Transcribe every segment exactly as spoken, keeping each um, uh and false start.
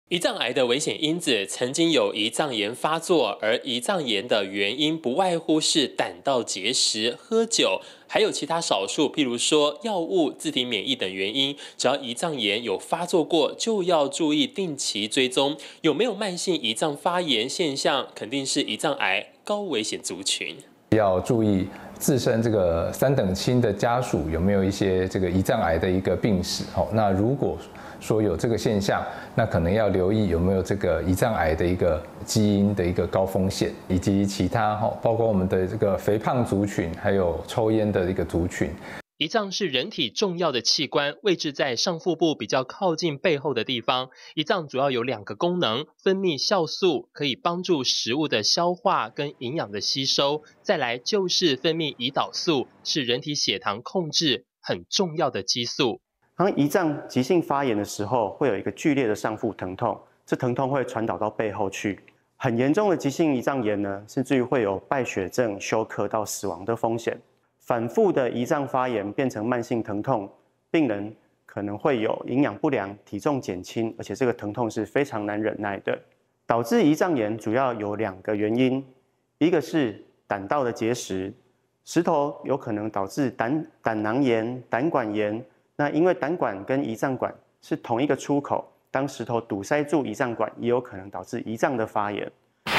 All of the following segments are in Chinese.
胰脏癌的危险因子曾经有胰脏炎发作，而胰脏炎的原因不外乎是胆道结石、喝酒，还有其他少数，譬如说药物、自体免疫等原因。只要胰脏炎有发作过，就要注意定期追踪有没有慢性胰脏发炎现象，肯定是胰脏癌高危险族群。 要注意自身这个三等亲的家属有没有一些这个胰脏癌的一个病史。那如果说有这个现象，那可能要留意有没有这个胰脏癌的一个基因的一个高风险，以及其他包括我们的这个肥胖族群，还有抽烟的一个族群。 胰脏是人体重要的器官，位置在上腹部比较靠近背后的地方。胰脏主要有两个功能，分泌酵素，可以帮助食物的消化跟营养的吸收。再来就是分泌胰岛素，是人体血糖控制很重要的激素。 当胰脏急性发炎的时候，会有一个剧烈的上腹疼痛，这疼痛会传导到背后去。很严重的急性胰脏炎呢，甚至于会有败血症、休克到死亡的风险。反复的胰脏发炎变成慢性疼痛，病人可能会有营养不良、体重减轻，而且这个疼痛是非常难忍耐的。导致胰脏炎主要有两个原因，一个是胆道的结石，石头有可能导致胆胆囊炎、胆管炎。那因为胆管跟胰脏管是同一个出口，当石头堵塞住胰脏管，也有可能导致胰脏的发炎。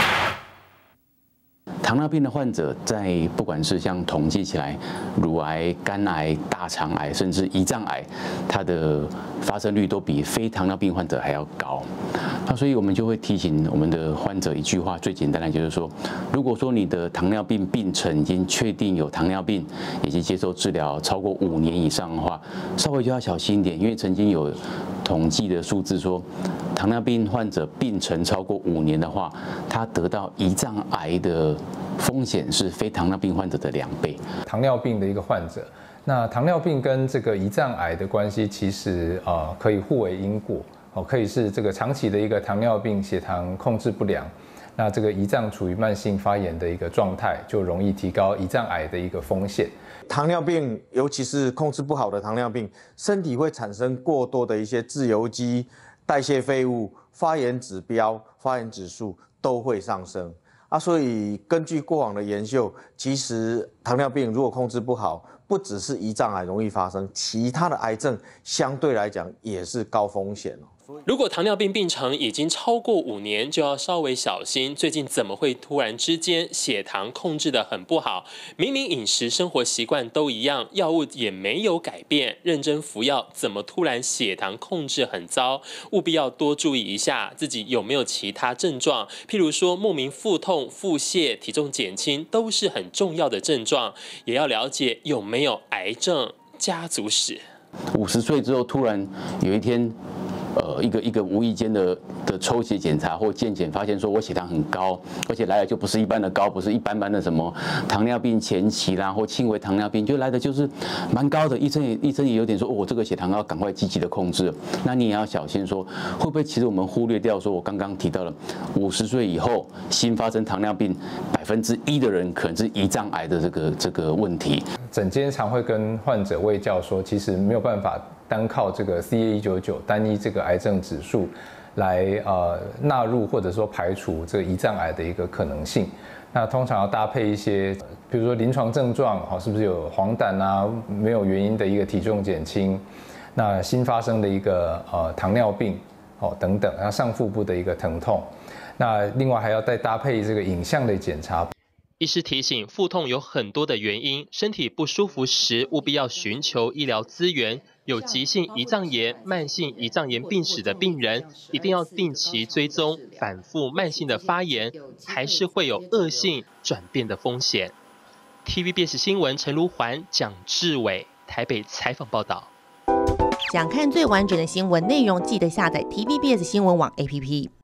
糖尿病的患者在不管是像统计起来，乳癌、肝癌、大肠癌，甚至胰脏癌，它的发生率都比非糖尿病患者还要高。那所以我们就会提醒我们的患者一句话，最简单的就是说，如果说你的糖尿病病程已经确定有糖尿病，以及接受治疗超过五年以上的话，稍微就要小心一点，因为曾经有统计的数字说，糖尿病患者病程超过五年的话，他得到胰脏癌的风险是非糖尿病患者的两倍。 糖尿病的一个患者，那糖尿病跟这个胰脏癌的关系，其实呃可以互为因果哦，可以是这个长期的一个糖尿病血糖控制不良，那这个胰脏处于慢性发炎的一个状态，就容易提高胰脏癌的一个风险。 糖尿病，尤其是控制不好的糖尿病，身体会产生过多的一些自由基、代谢废物，发炎指标、发炎指数都会上升。啊，所以根据过往的研究，其实糖尿病如果控制不好，不只是胰脏癌容易发生，其他的癌症相对来讲也是高风险哦。 如果糖尿病病程已经超过五年，就要稍微小心。最近怎么会突然之间血糖控制得很不好？明明饮食生活习惯都一样，药物也没有改变，认真服药，怎么突然血糖控制很糟？务必要多注意一下自己有没有其他症状，譬如说莫名腹痛、腹泻、体重减轻，都是很重要的症状。也要了解有没有癌症家族史。 五十岁之后，突然有一天。呃，一个一个无意间的的抽血检查或健检，发现说我血糖很高，而且来的就不是一般的高，不是一般般的什么糖尿病前期啦或轻微糖尿病，就来的就是蛮高的。医生也医生也有点说，哦，我这个血糖要赶快积极的控制。那你也要小心说，会不会其实我们忽略掉说，我刚刚提到了五十岁以后新发生糖尿病百分之一的人可能是胰脏癌的这个这个问题。 诊间常会跟患者卫教说，其实没有办法单靠这个 C A 一九九单一这个癌症指数来呃纳入或者说排除这个胰脏癌的一个可能性。那通常要搭配一些，比如说临床症状，好，是不是有黄疸啊，没有原因的一个体重减轻，那新发生的一个呃糖尿病，哦等等，那上腹部的一个疼痛，那另外还要再搭配这个影像的检查。 医师提醒，腹痛有很多的原因，身体不舒服时务必要寻求医疗资源。有急性胰脏炎、慢性胰脏炎病史的病人，一定要定期追踪，反复慢性的发炎，还是会有恶性转变的风险。T V B S 新闻陈如环、蒋志伟台北采访报道。 想看最完整的新闻内容，记得下载 T V B S 新闻网 A P P。